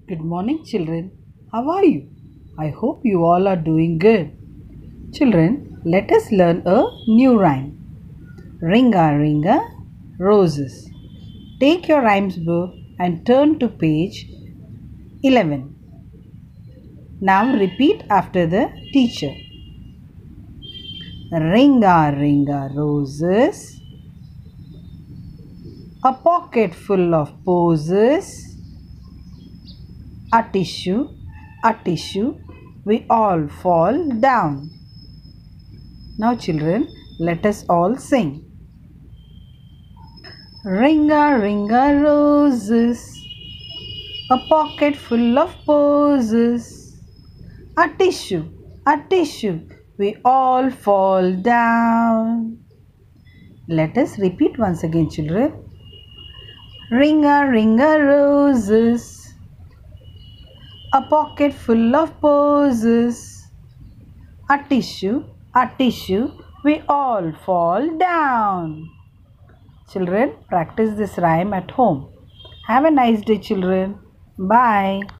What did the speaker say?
Good morning, children. How are you? I hope you all are doing good. Children, let us learn a new rhyme. Ringa ringa roses. Take your rhymes book and turn to page 11. Now repeat after the teacher. Ringa ringa roses. A pocket full of posies. A tissue, we all fall down. Now children, let us all sing. Ringa ringa roses, a pocket full of posies. A tissue, we all fall down. Let us repeat once again, children. Ringa ringa roses, a pocket full of posies. A tissue, we all fall down. Children, practice this rhyme at home. Have a nice day, children. Bye.